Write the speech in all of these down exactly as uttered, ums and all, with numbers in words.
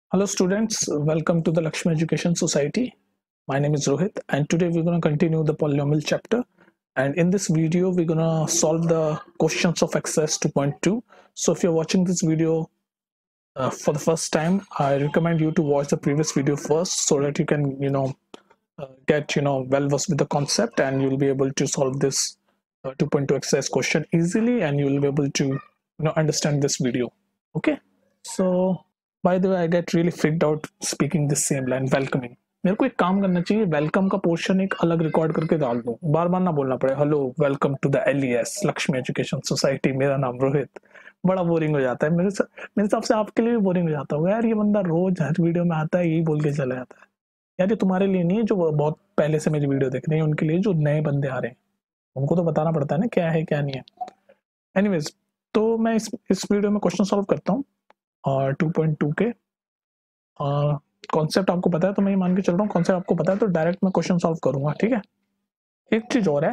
Hello students, welcome to the Lakshmi Education Society. My name is Rohit and today we're going to continue the polynomial chapter, and in this video we're going to solve the questions of exercise two point two. So if you're watching this video uh, for the first time, I recommend you to watch the previous video first so that you can you know uh, get you know well versed with the concept, and you'll be able to solve this uh, two point two exercise question easily, and you'll be able to you know understand this video. Okay, so by the way I get really freaked out speaking this same line welcoming. मेरे को एक काम करना चाहिए, welcome का portion एक अलग record करके डाल दूं, बार बार ना बोलना पड़े hello welcome to the LES Lakshmi education society, मेरा नाम रोहित. बड़ा बोरिंग हो जाता है मेरे मेरे हिसाब से, आपके लिए भी बोरिंग हो जाता होगा यार. ये बंदा रोज हर वीडियो में आता है यही बोल के चला जाता है. यार ये तुम्हारे लिए नहीं है जो बहुत पहले से मेरी वीडियो देख रहे हैं, उनके लिए जो नए बंदे आ रहे हैं उनको तो बताना पड़ता है ना क्या है क्या नहीं है. एनीवेज, तो मैं इस इस वीडियो में क्वेश्चन सॉल्व करता हूँ और टू पॉइंट टू के कॉन्सेप्ट uh, आपको पता है, तो मैं ये मान के चल रहा हूँ कॉन्सेप्ट आपको पता है, तो डायरेक्ट मैं क्वेश्चन सॉल्व करूंगा. ठीक है, एक चीज और है,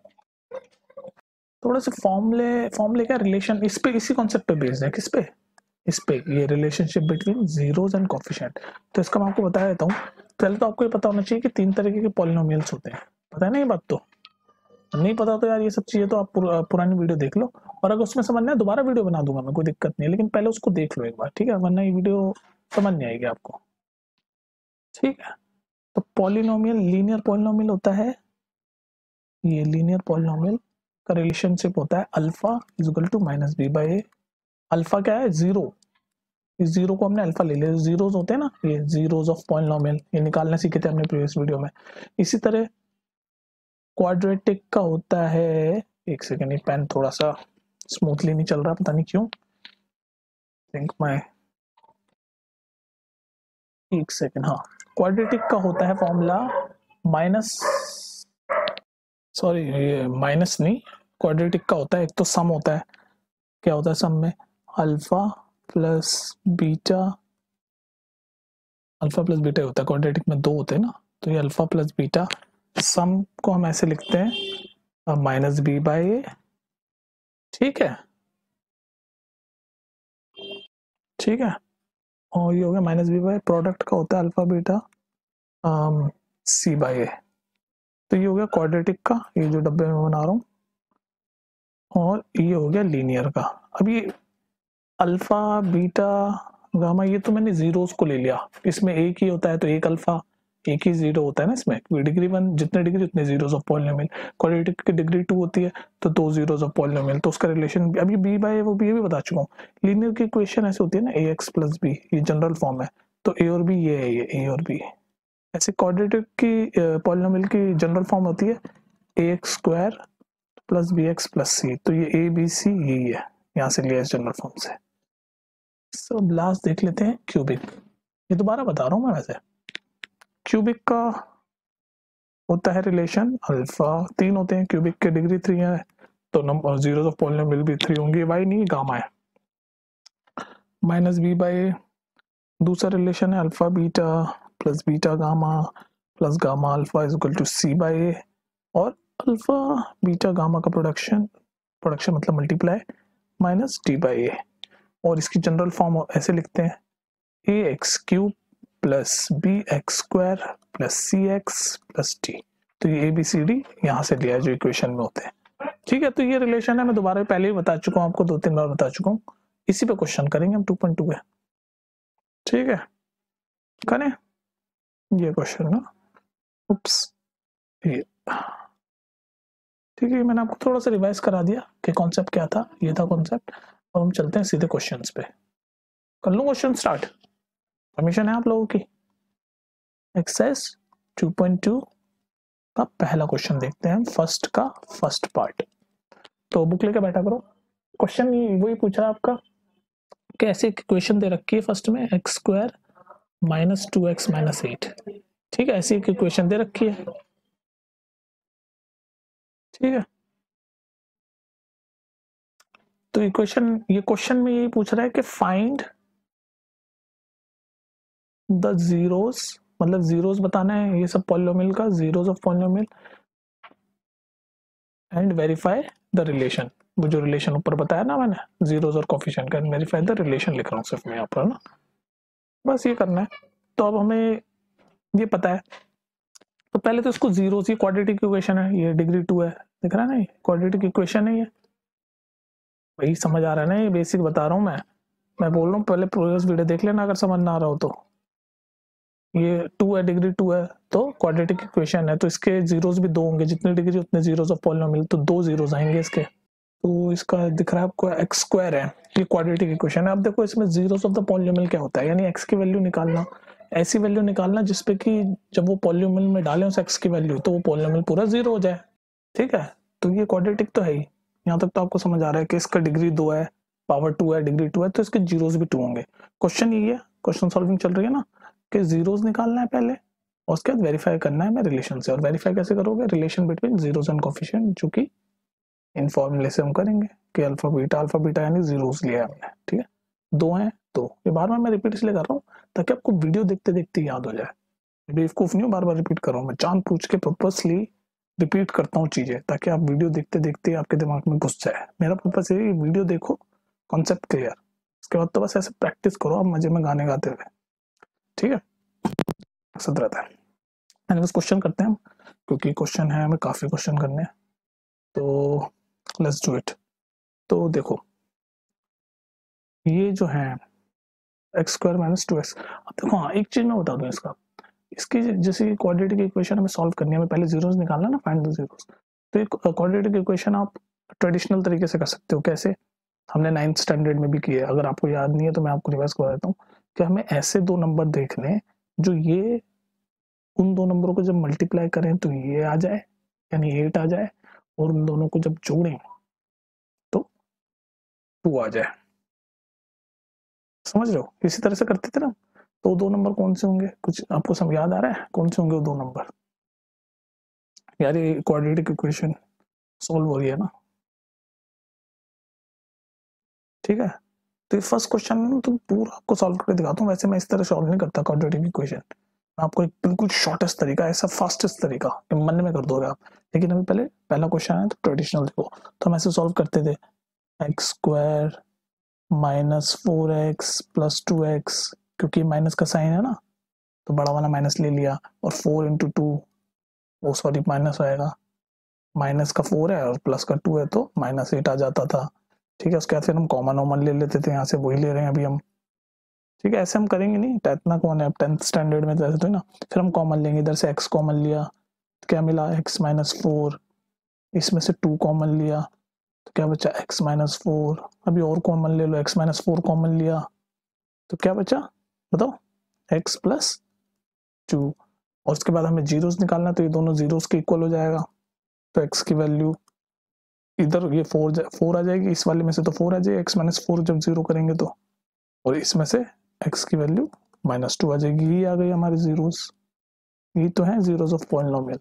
थोड़ा सा फॉर्मूले फॉर्मूले का रिलेशन इस पे इसी कॉन्सेप्ट पे बेस्ड है. किस पे? इस पे, ये relationship between zeros and coefficient. तो इसका मैं आपको बता देता हूँ. पहले तो आपको ये पता होना चाहिए कि तीन तरीके के पॉलिनोमियल्स होते हैं. पता है ना ये बात? तो नहीं पता तो यार ये सब चीजें तो आप पुर, पुरानी वीडियो देख लो, और अगर उसमें समझना है दोबारा वीडियो बना दूंगा मैं, कोई दिक्कत नहीं है, लेकिन पहले उसको देख लो एक बार. ठीक है, वरना ये वीडियो समझ नहीं आएगी आपको. ठीक है, तो पॉलिनोमियल लीनियर पॉलिनोमियल होता है. ये लीनियर पॉलिनोमियल का रिलेशनशिप होता है alpha is equal to minus B by A. Alpha क्या है? जीरो. इस जीरो को हमने अल्फा ले लिया. जीरोस होते हैं ना, ये जीरोस ऑफ पॉलिनोमियल, ये निकालना सीखे थे हमने प्रीवियस वीडियो में. इसी तरह क्वाड्रेटिक का होता है, एक सेकेंड, ये पेन थोड़ा सा स्मूथली नहीं चल रहा, पता नहीं क्यों. थिंक माय एक सेकेंड. हाँ, क्वाड्रेटिक का होता है फॉर्मूला माइनस, सॉरी ये माइनस नहीं, क्वाड्रेटिक का होता है एक तो सम होता है. क्या होता है सम में? Alpha plus beta, alpha plus beta होता है. क्वाड्रेटिक में दो होते हैं ना, तो ये अल्फा प्लस बीटा. सम को हम ऐसे लिखते हैं माइनस बी बाई ए. ठीक है, ठीक है, और ये हो गया माइनस बी बाई. प्रोडक्ट का होता है alpha beta C by A. तो ये हो गया क्वाड्रेटिक का, ये जो डब्बे में बना रहा हूँ, और ये हो गया लीनियर का. अब ये अल्फा बीटा गामा, ये तो मैंने जीरोस को ले लिया. इसमें एक ही होता है तो एक अल्फा, एक ही जीरो होता है ना इसमें. डिग्री वन जितने डिग्री उतने जीरोस ऑफ पॉलिनोमियल. क्वाड्रेटिक की डिग्री टू होती है तो दो जीरोस ऑफ पॉलिनोमियल. तो उसका रिलेशन अभी बी बाय वो भी ये भी बता चुका हूँ. लीनियर की इक्वेशन ऐसे होती है ना, ए एक्स प्लस बी, ये जनरल फॉर्म है. तो ए और बी ये है, ये ए और बी. ऐसे क्वाड्रेटिक की पॉलिनोमियल की जनरल फॉर्म होती है A X square plus B X plus C. तो ये ए बी सी यही है, यहाँ से लिया इस जनरल फॉर्म से. सब लास्ट देख लेते हैं क्यूबिक. ये दोबारा बता रहा हूँ मैं. वैसे क्यूबिक का होता है रिलेशन अल्फा, तीन होते हैं क्यूबिक के, डिग्री थ्री है तो नंबर जीरो ऑफ पॉलिनोमियल भी थ्री होंगे. वाई नहीं, गामा है. माइनस बी बाई, दूसरा रिलेशन है alpha beta plus beta gamma plus gamma alpha is equal to C by A. और अल्फा बीटा गामा का प्रोडक्शन, प्रोडक्शन मतलब multiply, minus D by A. और इसकी जनरल फॉर्म ऐसे लिखते हैं A X cube plus B X square plus C X plus D. तो ये ए बी सी डी यहाँ से लिया है जो इक्वेशन में होते हैं. ठीक है, तो ये रिलेशन है, मैं दोबारा पहले ही बता चुका हूँ आपको, दो तीन बार बता चुका हूँ. इसी पे क्वेश्चन करेंगे हम टू पॉइंट टू है. ठीक है, करें ये क्वेश्चन ना. उप्स, ये ठीक है, मैंने आपको थोड़ा सा रिवाइज करा दिया कि कॉन्सेप्ट क्या था. ये था कॉन्सेप्ट. अब हम चलते हैं सीधे क्वेश्चंस पे. कर लूँ क्वेश्चन स्टार्ट? परमिशन है आप लोगों की? एक्सरसाइज टू पॉइंट टू का पहला क्वेश्चन देखते हैं, फर्स्ट का फर्स्ट पार्ट. तो बुक लेके बैठा करो. क्वेश्चन वही पूछ रहा है आपका कि ऐसे इक्वेशन दे रखी है फर्स्ट में X square minus two X minus eight. ठीक है, ऐसी एक इक्वेशन दे रखी है. ठीक है, तो इक्वेशन, ये क्वेश्चन में यही पूछ रहा है कि फाइंड द जीरोस, मतलब जीरोस बताना है ये सब पॉलिनोमियल का, zeros of polynomial, and verify the relation. वो जो रिलेशन ऊपर बताया ना मैंने जीरोस और कोफिशिएंट का, वेरीफाई द रिलेशन लिख रहा हूँ सिर्फ मैं यहाँ पर ना. बस ये करना है। तो अब हमें ये पता है, तो पहले तो इसको जीरो, ये क्वाड्रेटिक इक्वेशन है, ये डिग्री टू है, दिख रहा है ना, ये क्वाड्रेटिक इक्वेशन है, ये वही समझ आ रहा है ना, ये बेसिक बता रहा हूँ मैं मैं बोल रहा हूँ पहले प्रीवियस वीडियो देख लेना अगर समझ ना आ रहा हो तो। ये टू है, डिग्री टू है, तो क्वाड्रेटिक इक्वेशन है, तो इसके जीरोस भी दो होंगे, जितने डिग्री उतने जीरोस ऑफ पॉलिनोमियल, तो दो जीरोस आएंगे इसके। तो इसका दिख रहा है आपको एक्स स्क्वायर है, ये क्वाड्रेटिक इक्वेशन है। अब देखो इसमें जीरोस ऑफ द पॉलिनोमियल क्या होता है, यानी एक्स की वैल्यू निकालना, ऐसी वैल्यू निकालना जिसपे कि जब वो पॉलिनोमियल में डालें उस एक्स की वैल्यू तो वो पॉलिनोमियल पूरा जीरो हो जाए, ठीक है। तो ये क्वाड्रेटिक तो है ही, यहाँ तक तो आपको समझ आ रहा है कि इसका डिग्री दो है, पावर टू है, डिग्री टू है, तो इसके जीरोस भी टू होंगे। क्वेश्चन ये है, क्वेश्चन सॉल्विंग चल रही है ना, कि जीरोस निकालना है पहले और उसके बाद वेरीफाई करना है मैं रिलेशन से। और वेरीफाई कैसे करोगे, relation between zeros and coefficient, जो कि इन फॉर्मूले से हम करेंगे कि अल्फा बीटा, अल्फा बीटा यानी जीरोस लिया है हमने, ठीक है। दो हैं तो ये बार बार मैं रिपीट इसलिए कर रहा हूँ ताकि आपको वीडियो देखते देखते याद हो जाए। बेवकूफ नहीं हूँ बार बार रिपीट कर रहा हूँ, मैं जान पूछ के पर्पसली रिपीट करता हूँ चीजें ताकि आप वीडियो देखते देखते आपके दिमाग में घुस जाए। मेरा पर्पस ये वीडियो देखो, कॉन्सेप्ट क्लियर, उसके बाद तो बस ऐसे प्रैक्टिस करो आप मजे में गाने गाते हुए, ठीक है, ऐसा रहता है। एंड बस क्वेश्चन करते हैं हम, क्योंकि क्वेश्चन है हमें काफी क्वेश्चन करने हैं, तो लेट्स डू इट। तो देखो ये जो है X square minus two X, अब देखो हाँ एक चीज मैं बता दूं, इसका इसकी जैसे क्वाड्रेटिक इक्वेशन हमें सॉल्व करनी है, हमें पहले जीरोस निकालना ना, फाइंड द जीरोस। तो एक क्वाड्रेटिक इक्वेशन आप ट्रेडिशनल तरीके से कर सकते हो, कैसे, हमने नाइन्थ स्टैंडर्ड में भी किया है, अगर आपको याद नहीं है तो मैं आपको रिवाइज करवा देता हूँ कि हमें ऐसे दो नंबर देखने जो ये उन दो नंबरों को जब मल्टीप्लाई करें तो ये आ जाए, यानी एट आ जाए, और उन दोनों को जब जोड़ें तो टू आ जाए, समझ रहे हो, इसी तरह से करते थे ना। तो दो नंबर कौन से होंगे, कुछ आपको सब याद आ रहा है कौन से होंगे वो दो नंबर, यार ये क्वाड्रेटिक इक्वेशन सॉल्व हो रही है ना, ठीक है। तो फर्स्ट क्वेश्चन तो पूरा आपको सॉल्व करके दिखाता हूँ, वैसे मैं इस तरह सॉल्व नहीं करता क्वाड्रेटिक इक्वेशन, मैं आपको एक बिल्कुल शॉर्टेस्ट तरीका, ऐसा फास्टेस्ट तरीका कि मन में कर दोगे आप। लेकिन अभी पहले पहला क्वेश्चन है तो ट्रेडिशनल देखो, तो हम ऐसे सॉल्व करते थे, X square minus four X plus two X, क्योंकि माइनस का साइन है ना तो बड़ा वाला माइनस ले लिया, और फोर इंटू टू, वो सॉरी माइनस आएगा, माइनस का फोर है और प्लस का टू है तो माइनस एट आ जाता था, ठीक है। उसके बाद फिर हम कॉमन ओमन ले लेते थे, यहाँ से वही ले रहे हैं अभी हम, ठीक है। ऐसे हम करेंगे नहीं, इतना कौन है, टेंथ स्टैंडर्ड में तो ऐसे तो ना, फिर हम कॉमन लेंगे, इधर से एक्स कॉमन लिया तो क्या मिला, एक्स माइनस फोर, इसमें से टू कॉमन लिया तो क्या बचा, एक्स माइनस फोर, अभी और कॉमन ले लो, एक्स माइनस फोर कॉमन लिया तो क्या बचा, बताओ, एक्स प्लस टू, और उसके बाद हमें जीरोस निकालना, तो ये दोनों जीरोस के इक्वल हो जाएगा, तो एक्स की वैल्यू इधर ये फोर फोर आ जाएगी, इस वाले में से तो फोर आ जाएगी, एक्स माइनस फोर जब जीरो करेंगे तो, और इसमें से एक्स की वैल्यू माइनस टू आ जाएगी, ये आ गई हमारे जीरोस, ये तो है zeros of polynomial,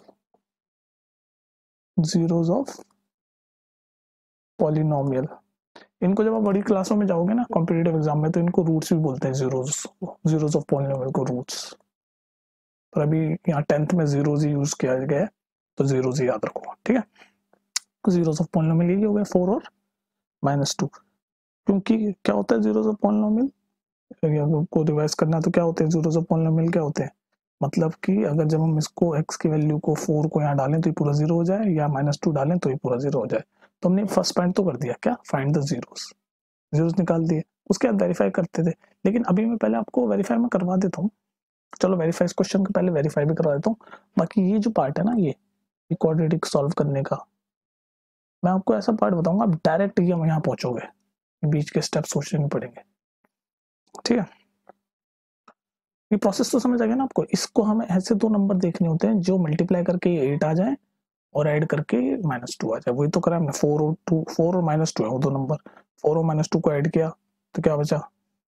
zeros of polynomial. इनको जब आप बड़ी क्लासों में जाओगे ना कॉम्पिटिटिव एग्जाम में, तो इनको रूट्स भी बोलते हैं, जीरोस, जीरोस ऑफ पॉलिनोमियल को रूट्स, पर अभी यहाँ टेंथ में जीरोस ही यूज किया गया है तो जीरोस ही याद रखो, ठीक है। जीरोस ऑफ पॉलिनोमियल यही हो गया, फोर और माइनस टू, क्योंकि क्या होता है जीरोस ऑफ पॉलिनोमियल, को रिवाइज करना है तो क्या होते हैं जीरोस ऑफ पॉलिनोमियल, क्या होते हैं, मतलब कि अगर जब हम इसको x की वैल्यू को फोर को यहाँ डालें तो ये पूरा जीरो हो जाए, या माइनस टू डालें तो ये पूरा जीरो हो जाए। तो हमने फर्स्ट पॉइंट तो कर दिया, क्या, फाइंड द जीरोस, जीरोस निकाल दिए, उसके बाद वेरीफाई करते थे। लेकिन अभी मैं पहले आपको वेरीफाई में करवा देता हूँ, चलो वेरीफाई, इस क्वेश्चन के पहले वेरीफाई भी करवा देता हूँ। बाकी ये जो पार्ट है ना, ये क्वाड्रेटिक सॉल्व करने का, मैं आपको ऐसा पार्ट बताऊंगा आप डायरेक्ट ये यहाँ पहुंचोगे, बीच के स्टेप सोचने नहीं पड़ेंगे, ठीक है। ये प्रोसेस तो समझ आ गया ना आपको। इसको हमें ऐसे दो नंबर देखने होते हैं जो मल्टीप्लाई करके एट आ जाए और ऐड करके माइनस टू आ जाए, वही तो करा हमने, फोर और टू, फोर और माइनस टू है वो दो नंबर, फोर और माइनस टू को ऐड किया तो क्या बचा,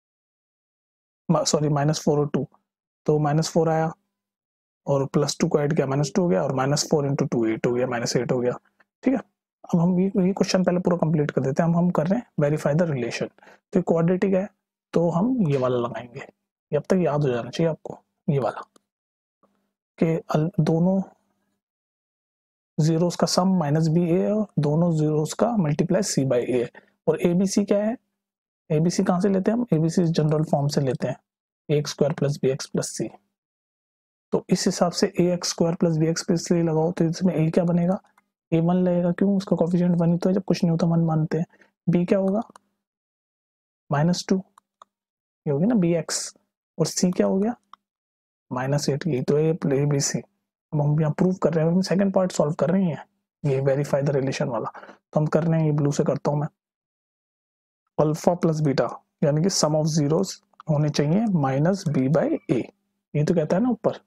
सॉरी माइनस फोर और टू, तो माइनस फोर आया, और प्लस टू को ऐड किया माइनस टू हो गया, और minus four into two eight हो गया, माइनस एट हो गया, ठीक है। अब हम ये ये क्वेश्चन पहले पूरा कंप्लीट कर देते हैं, हम हम कर रहे हैं वेरीफाई द रिलेशन, तो क्वाड्रेटिक है तो हम ये वाला लगाएंगे, ये अब तक याद हो जाना चाहिए आपको, ये वाला कि दोनों जीरोस का सम माइनस बी ए और दोनों जीरोस का मल्टीप्लाई सी बाई ए, और ए बी सी क्या है, ए बी सी कहाँ से लेते हैं हम, A B C general form से लेते हैं, A X square plus B X plus C. तो इस हिसाब से A X square plus B X plus C लगाओ तो इसमें ए क्या बनेगा, ए वन लगेगा, क्यों, उसका कोफिशिएंट वन ही तो है, जब कुछ नहीं होता वन मानते हैं। बी क्या होगा, माइनस टू, ये हो गया ना बी एक्स, और सी क्या हो गया, माइनस एट। ये तो ए बी सी। अब हम यहाँ प्रूव कर रहे हैं, हम सेकंड पार्ट सॉल्व कर रहे हैं, ये वेरीफाई द रिलेशन वाला, तो हम कर रहे हैं, ये ब्लू से करता हूँ मैं। अल्फा प्लस बीटा यानी कि सम ऑफ जीरोस होने चाहिए माइनस बी बाई ए, ये तो कहता है ना ऊपर,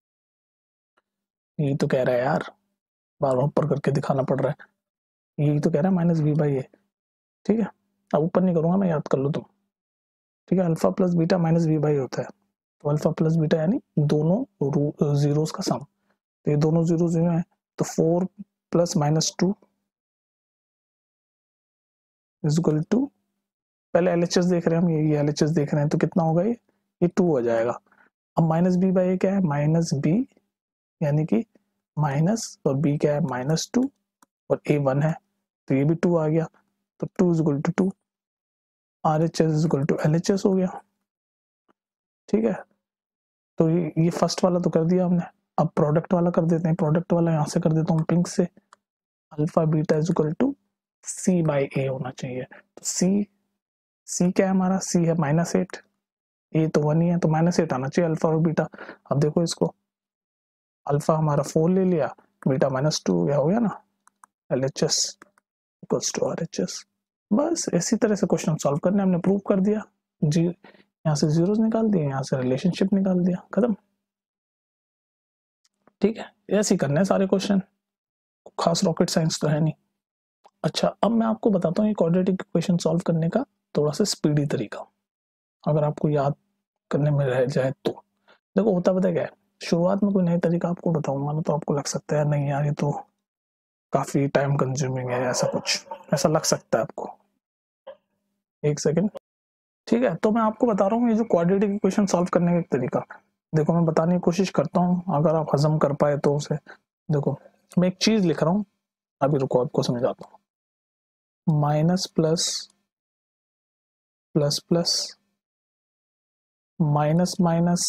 ये तो कह रहा है यार, बार बार ऊपर करके दिखाना पड़ रहा है, यही तो कह रहा है माइनस बी बाई ए। ठीक है, अब ऊपर नहीं करूंगा मैं, याद कर लो तुम। ठीक है, alpha plus beta minus B by होता है, तो अल्फा प्लस बीटा यानी दोनों जीरोस का सम, तो ये दोनों जीरो जो है, तो four plus minus two is equal to, पहले एलएचएस देख रहे हैं हम, ये एलएचएस देख रहे हैं, तो कितना होगा, ये ये टू हो जाएगा। अब माइनस बी बाई ए क्या है, माइनस बी यानी कि माइनस, और बी क्या है माइनस टू, और ए वन है, तो ये भी टू आ गया, तो two is equal to two, R H S is equal to L H S हो गया। ठीक है, तो ये ये फर्स्ट वाला तो कर दिया हमने, अब प्रोडक्ट वाला कर देते हैं, प्रोडक्ट वाला यहाँ से कर देता हूँ पिंक से, alpha beta is equal to C by A होना चाहिए, तो सी सी क्या है हमारा, सी है माइनस एट, ए तो वन ही है, तो माइनस एट आना चाहिए अल्फा और बीटा। अब देखो इसको, अल्फा हमारा फोर ले लिया, बीटा माइनस टू, यह हो गया ना, L H S equals to R H S. बस इसी तरह से क्वेश्चन सॉल्व करने, हमने प्रूव कर दिया जी, यहाँ से जीरोस निकाल दिए, यहाँ से रिलेशनशिप निकाल दिया, खत्म। ठीक है, ऐसे ही करने हैं सारे क्वेश्चन, खास रॉकेट साइंस तो है नहीं। अच्छा, अब मैं आपको बताता हूँ ये क्वाड्रेटिक इक्वेशन सॉल्व करने का थोड़ा सा स्पीडी तरीका, अगर आपको याद करने में रह जाए तो। देखो होता पता क्या है, शुरुआत में कोई नया तरीका आपको बताऊंगा ना, तो आपको लग सकता है नहीं यार ये तो काफी टाइम कंज्यूमिंग है, ऐसा कुछ ऐसा लग सकता है आपको। एक सेकेंड, ठीक है, तो मैं आपको बता रहा हूँ ये जो क्वाड्रेटिक इक्वेशन सॉल्व करने का एक तरीका, देखो मैं बताने की कोशिश करता हूँ, अगर आप हजम कर पाए तो उसे। देखो मैं एक चीज लिख रहा हूँ, अभी रुको आपको समझाता हूँ। Minus plus plus plus minus minus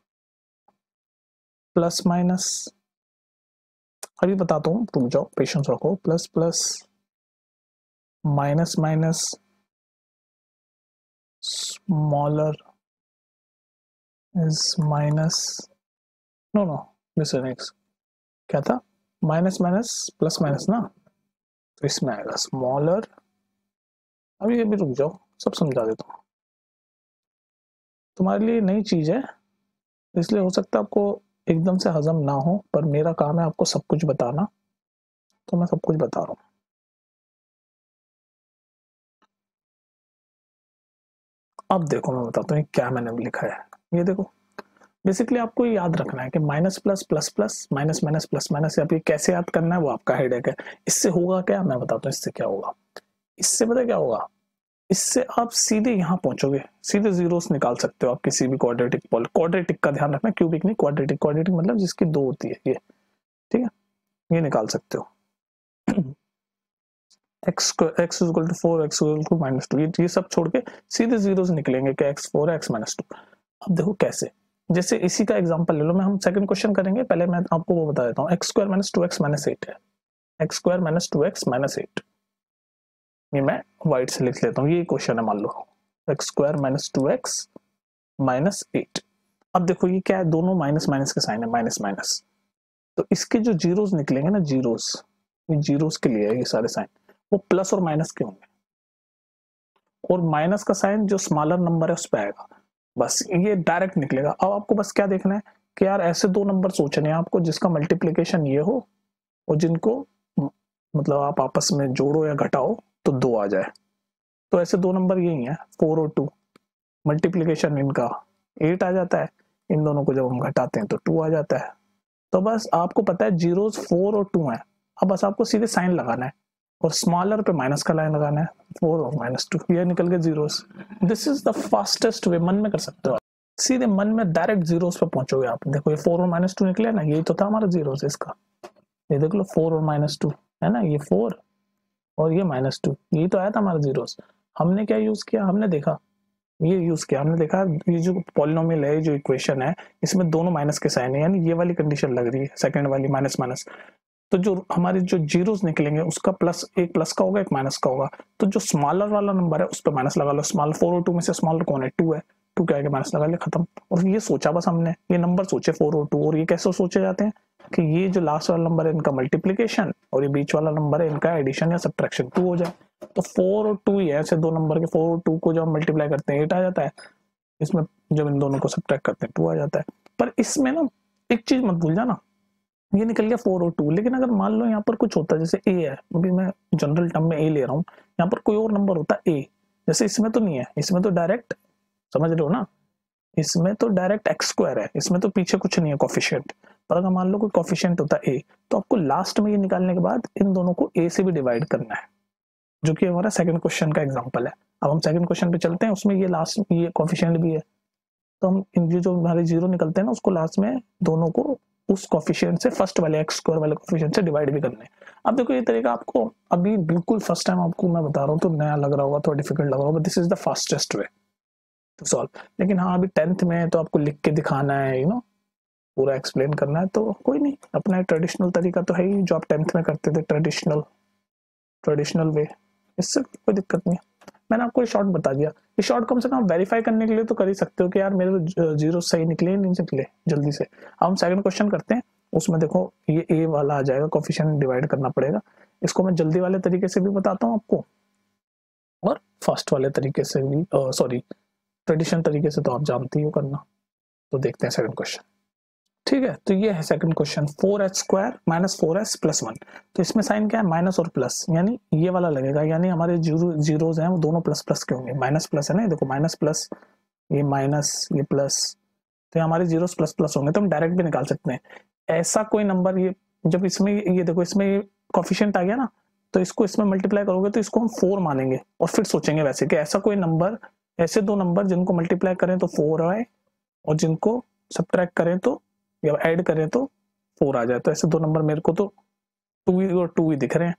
plus minus, अभी बताता हूँ, रुक जाओ पेशेंस रखो, plus plus minus minus smaller is minus, no no listen X, क्या था, माइनस माइनस प्लस माइनस ना, तो इसमें आएगा स्मॉलर, अभी अभी रुक जाओ सब समझा देता हूँ, तुम्हारे लिए नई चीज है इसलिए हो सकता है आपको एकदम से हजम ना हो, पर मेरा काम है आपको सब कुछ बताना, तो मैं सब कुछ बता रहा हूँ। अब देखो मैं बताता हूँ क्या मैंने लिखा है, ये देखो बेसिकली आपको ये याद रखना है कि minus plus plus plus minus minus plus minus, अब ये कैसे याद करना है वो आपका हेडेक है। इससे होगा क्या, मैं बताता हूँ इससे क्या होगा, इससे पता क्या होगा, इससे आप सीधे यहाँ पहुंचोगे, सीधे जीरोस निकाल सकते हो आप किसी भी क्वाड्रेटिक पॉल, क्वाड्रेटिक का ध्यान रखना, क्यूबिक नहीं क्वाड्रेटिक, क्वाड्रेटिक मतलब जिसकी दो होती है ये, ठीक है, ये निकाल सकते हो। X X equal to four, X equal to minus two, ये सब छोड़ के सीधे जीरोस निकलेंगे कि एक्स फोर है एक्स माइनस टू। अब देखो कैसे, जैसे इसी का एग्जांपल ले लो, मैं हम सेकंड क्वेश्चन करेंगे, पहले मैं आपको वो बता देता हूँ, X square minus two X minus eight है, X square minus two X minus eight, ये मैं व्हाइट से लिख लेता हूँ, ये क्वेश्चन है मान लो, X square minus two X minus eight. अब देखो ये क्या है, दोनों माइनस माइनस के साइन है, माइनस माइनस, तो इसके जो जीरोस निकलेंगे ना, जीरोस, ये जीरोस के लिए है ये सारे साइन, वो प्लस और माइनस के होंगे, और माइनस का साइन जो स्मॉलर नंबर है उस पर आएगा, बस ये डायरेक्ट निकलेगा। अब आपको बस क्या देखना है कि यार ऐसे दो नंबर सोचने हैं आपको जिसका मल्टीप्लीकेशन ये हो, और जिनको मतलब आप आपस में जोड़ो या घटाओ तो दो आ जाए, तो ऐसे दो नंबर यही है, फोर और टू, मल्टीप्लीकेशन इनका एट आ जाता है, इन दोनों को जब हम घटाते हैं तो टू आ जाता है। तो बस आपको पता है जीरोस फोर और टू है, अब बस आपको सीधे साइन लगाना है, और स्मॉलर पे माइनस का लाइन लगाना है, फोर और माइनस टू, ये निकल गए zeros. This is the fastest way, मन में कर सकते हो आप, सीधे मन में डायरेक्ट जीरोस पे पहुंचोगे आप। देखो ये फोर और माइनस टू निकले ना, यही तो था हमारा जीरोस इसका, ये देख लो फोर और माइनस टू है ना, ये फोर और ये माइनस टू, यही तो आया था हमारा जीरोस। हमने क्या यूज किया, हमने देखा ये यूज किया हमने, देखा ये जो पॉलिनोमियल है, जो इक्वेशन है, इसमें दोनों माइनस के साइन है, यानी ये वाली कंडीशन लग रही है, सेकंड वाली माइनस माइनस। तो जो हमारे जो जीरोस निकलेंगे उसका प्लस, एक प्लस का होगा एक माइनस का होगा, तो जो स्मॉलर वाला नंबर है उस पर माइनस लगा लो। स्मॉल फोर और टू में से स्मॉलर कौन है? टू है, टू क्या है माइनस लगा लिया, खत्म। और ये सोचा बस हमने, ये नंबर सोचे फोर और टू, और ये कैसे सोचे जाते हैं कि ये जो लास्ट वाला नंबर है इनका मल्टीप्लीकेशन और ये बीच वाला नंबर है इनका एडिशन या सब्ट्रैक्शन, टू हो जाए। तो फोर और टू ही है, ऐसे दो नंबर के फोर और टू को जब हम मल्टीप्लाई करते हैं एट आ जाता है, इसमें जब इन दोनों को सब्ट्रैक्ट करते हैं टू आ जाता है। पर इसमें ना एक चीज मत भूल जाना, ये निकल गया फोर और टू, लेकिन अगर मान लो यहाँ पर कुछ होता है, जैसे ए है, अभी मैं जनरल टर्म में ए ले रहा हूँ, यहाँ पर कोई और नंबर होता ए, जैसे इसमें तो नहीं है, इसमें तो डायरेक्ट, समझ रहे हो ना, इसमें तो डायरेक्ट एक्स स्क्वायर है, इसमें तो पीछे कुछ नहीं है कोफिशिएंट। पर अगर मान लो कोई कोफिशिएंट होता ए, तो आपको लास्ट में ये निकालने के बाद इन दोनों को ए से भी डिवाइड करना है, जो कि हमारा सेकंड क्वेश्चन का एग्जांपल है। अब हम सेकंड क्वेश्चन पे चलते हैं, उसमें ये लास्ट में ये कोफिशिएंट भी है, तो हम इन जो हमारे जीरो निकलते हैं ना, उसको लास्ट में दोनों को उस कोफिशिएंट से, फर्स्ट वाले एक्स स्क्वायर वाले कोफिशिएंट से डिवाइड भी करने हैं। अब देखो ये तरीका आपको अभी बिल्कुल फर्स्ट टाइम आपको मैं बता रहा हूँ तो नया लग रहा होगा, थोड़ा डिफिकल्ट लग रहा होगा, this is the fastest way to solve. लेकिन हाँ, अभी टेंथ में है तो आपको लिख के दिखाना है, यू नो, पूरा एक्सप्लेन करना है, तो कोई नहीं, अपना ट्रेडिशनल तरीका तो है ही जो आप टेंथ में करते थे, ट्रेडिशनल ट्रेडिशनल वे, इससे कोई दिक्कत नहीं है। मैंने आपको ये शॉर्ट बता दिया, ये शॉर्ट कम से कम वेरीफाई करने के लिए तो कर ही सकते हो कि यार मेरे तो जीरो सही निकले नहीं निकले जल्दी से। अब हम सेकंड क्वेश्चन करते हैं, उसमें देखो ये ए वाला आ जाएगा, कोफिशिएंट डिवाइड करना पड़ेगा। इसको मैं जल्दी वाले तरीके से भी बताता हूँ आपको और फास्ट वाले तरीके से भी, सॉरी ट्रेडिशनल तरीके से तो आप जानते ही हो करना। तो देखते हैं सेकंड क्वेश्चन, ठीक है। तो ये है second question, four H square minus four S plus one. तो इसमें साइन क्या है? माइनस और प्लस, यानी ये वाला लगेगा, यानी हमारे जीरो जीरोज हैं वो दोनों प्लस प्लस के होंगे, माइनस प्लस है ना, देखो माइनस प्लस, ये माइनस ये प्लस, तो हमारे जीरोस प्लस प्लस होंगे, तो हम डायरेक्ट भी निकाल सकते हैं। ऐसा कोई नंबर, ये जब इसमें ये देखो इसमें कोफिशिएंट आ गया ना, तो इसको इसमें मल्टीप्लाई करोगे तो इसको हम फोर मानेंगे और फिर सोचेंगे वैसे कि ऐसा कोई नंबर, ऐसे दो नंबर जिनको मल्टीप्लाई करें तो फोर आए और जिनको सब्ट्रैक्ट करें तो या ऐड करें तो फोर आ जाए। तो ऐसे दो नंबर मेरे को तो टू ही और टू ही दिख रहे हैं,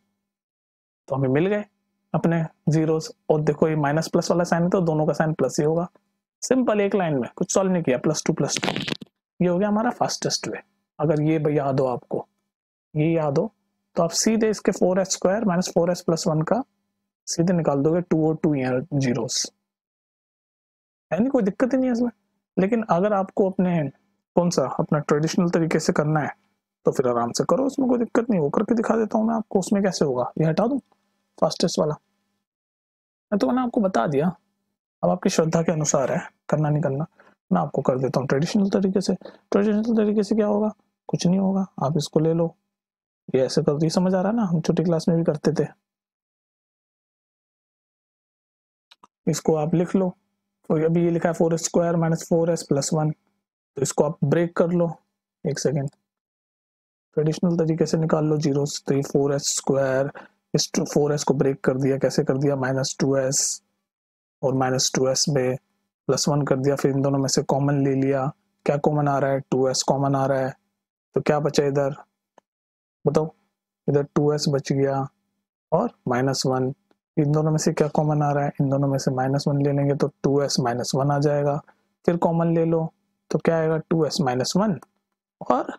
तो हमें मिल गए अपने जीरोस। और देखो ये माइनस प्लस वाला साइन है तो दोनों का साइन प्लस ही होगा, सिंपल, एक लाइन में, कुछ सॉल्व नहीं किया, प्लस टू प्लस टू। ये हो गया हमारा फास्टेस्ट वे। अगर ये याद हो आपको, ये याद हो तो आप सीधे इसके four H square minus four S plus one का सीधे निकाल दोगे, टू और टू जीरोस, यानी कोई दिक्कत ही नहीं है इसमें। लेकिन अगर आपको अपने कौन सा अपना ट्रेडिशनल तरीके से करना है तो फिर आराम से करो, उसमें कोई दिक्कत नहीं, वो करके दिखा देता हूँ मैं आपको, उसमें कैसे होगा। ये हटा दूं फास्टेस्ट वाला, मैं तो मैंने आपको बता दिया, अब आपकी श्रद्धा के अनुसार है, करना नहीं करना। मैं आपको कर देता हूँ ट्रेडिशनल तरीके से। ट्रेडिशनल तरीके से क्या होगा? कुछ नहीं होगा, आप इसको ले लो, ये ऐसे कर दी, समझ आ रहा है ना, हम छोटी क्लास में भी करते थे। इसको आप लिख लो, तो अभी ये लिखा है four square minus four S plus one, तो इसको आप ब्रेक कर लो, एक सेकेंड, ट्रेडिशनल तरीके से निकाल लो जीरोस। तो ये फोर एस स्क्वायर, इस फोर एस को ब्रेक कर दिया, कैसे कर दिया? माइनस टू एस और माइनस टू एस में प्लस वन कर दिया, फिर इन दोनों में से कॉमन ले लिया, क्या कॉमन आ रहा है? टू एस कॉमन आ रहा है, तो क्या बचा इधर बताओ? इधर टू एस बच गया और माइनस वन, इन दोनों में से क्या कॉमन आ रहा है? इन दोनों में से माइनस वन ले लेंगे तो टू एस माइनस वन आ जाएगा, फिर कॉमन ले लो तो क्या आएगा? टू एस माइनस वन और